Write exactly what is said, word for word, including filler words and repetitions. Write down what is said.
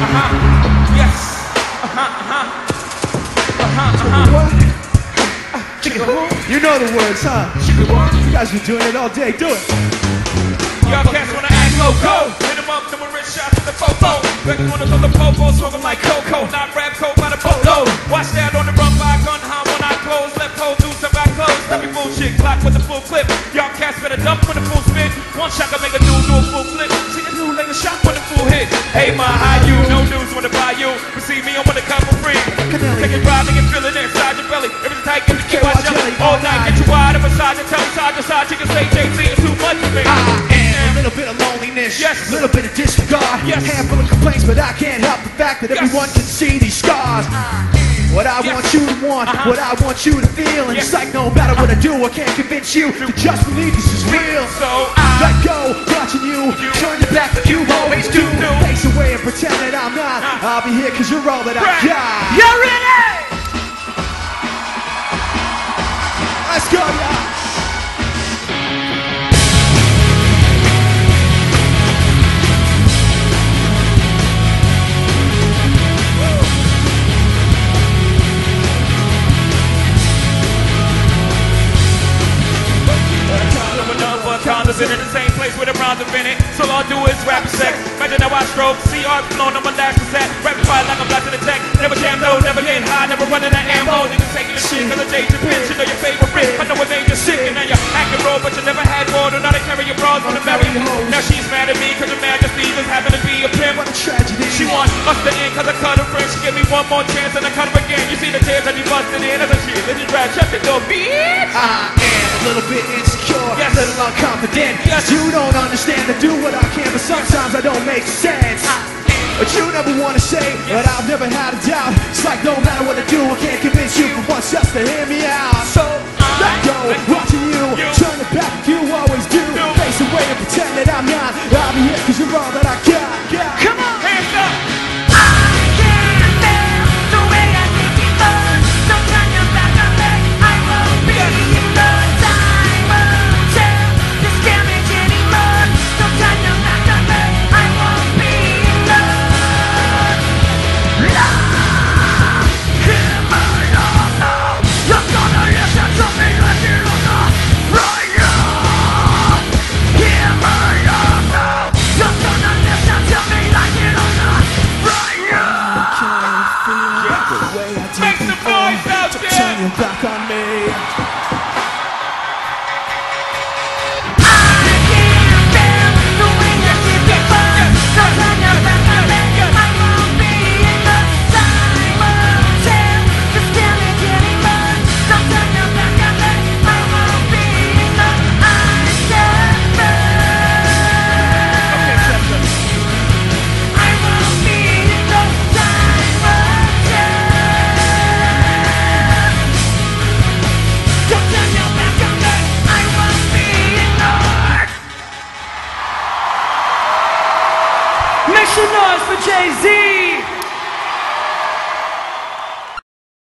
Uh-huh. Yes. Uh-huh, uh-huh. Uh-huh, uh-huh. What? Jigga+What? You know the words, huh? Jigga+What? You guys been doing it all day. Do it. Y'all cats wanna act loco. Hit 'em up, then we rich shots at the fofo. Back corners on the popo, smoking like cocoa. Not rap coke by the boatload. Watch that on the run by gun, how when I close. Left toe, do some back close. Stuffy bullshit, clock with the full clip. Y'all cats better dump with the full spin. One shot can make a dude do a full flip. See a dude like a shot with a full hit. Hey, my how you? No news wanna buy you. Receive me, I'm gonna come for free. Take a drive, make it feel it inside your belly. Everything tight, get the kid watch jelly. All night, get you wide, and massage your telly side to side. You can say J C, it's too much for me. A little bit of loneliness, yes. A little bit of disregard, yes. Handful of complaints, but I can't help the fact that yes. Everyone can see these scars. What I yes. want you to want, uh-huh. What I want you to feel. And yes. It's like no matter what I do, I can't convince you to just believe this is real. So I let go, watching you, you turn your back like you always do. do. Face away and pretend that I'm not. Uh, I'll be here cause you're all that I got. You're ready! Let's go, y'all. Condos in the same place where the bronze have been it. So all I do is rap and sex. Imagine how I stroke. See art blown on my last cassette. Rapping fire like I'm blasting the tech. Never jam low, never getting high, never running out of ammo. Niggas taking the shit cause the days you pinch. You know your favorite friend. I know it made you sick. And now you're acting roll, but you never had more. Don't know to carry your bras on the marry. Now she's mad at me cause your majesty just happened to be a pimp. What a tragedy. She wants us to end cause I cut her friend. She give me one more chance and I cut her again. You see the tears that you busted in as a shit. Let you rap, shut the door, bitch. I am a little bit insecure, yes. A little unconfident. Yes. You don't understand, I do what I can, but sometimes I don't make sense. But you never want to say, yes. But I've never had a doubt. It's like no matter what I do, I can't convince you for once just to hear me out. So let go, watching you, you turn it back like you always do. do. Face away and pretend that I'm not. I'll be here cause you're all that I got. got. Come on, hands up. Back on me. Make some noise for Jay-Z!